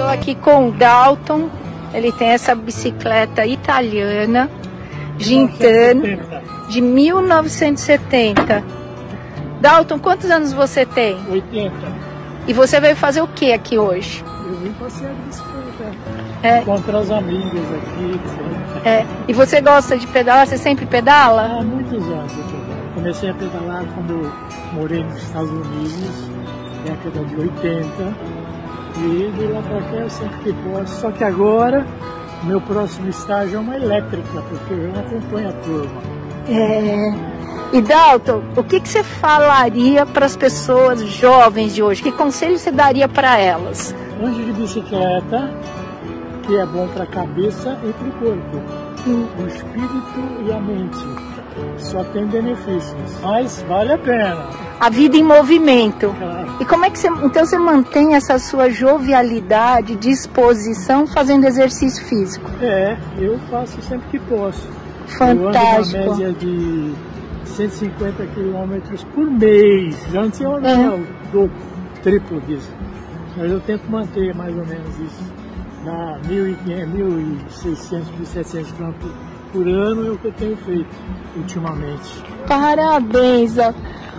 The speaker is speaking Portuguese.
Estou aqui com o Dalton, ele tem essa bicicleta italiana, Gintana, de 1970. Dalton, quantos anos você tem? 80. E você veio fazer o que aqui hoje? Eu vim passear de bicicleta, encontrar os amigos aqui. E você gosta de pedalar? Você sempre pedala? Há muitos anos eu pedalo. Comecei a pedalar quando eu morei nos Estados Unidos, década de 80. E de lá para cá eu sempre que posso. Só que agora, meu próximo estágio é uma elétrica, porque eu não acompanho a turma. E Dalton, o que você falaria para as pessoas jovens de hoje? Que conselho você daria para elas? Ande de bicicleta, que é bom para a cabeça e para o corpo. O espírito e a mente. Só tem benefícios, mas vale a pena. A vida em movimento. Claro. E como é que você mantém essa sua jovialidade, disposição, fazendo exercício físico? Eu faço sempre que posso. Fantástico. Eu ando na média de 150 quilômetros por mês. Antes eu andava do triplo disso. Mas eu tento manter mais ou menos isso. Dá 1.600, 1.700 quilômetros por ano é o que eu tenho feito ultimamente. Parabéns, Dalton.